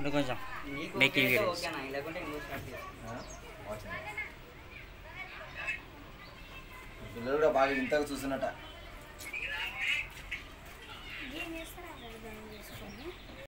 అంటే కొంచెం making videos. పిల్లలు కూడా బాగా ఇంతగా చూస్తున్నట్ట.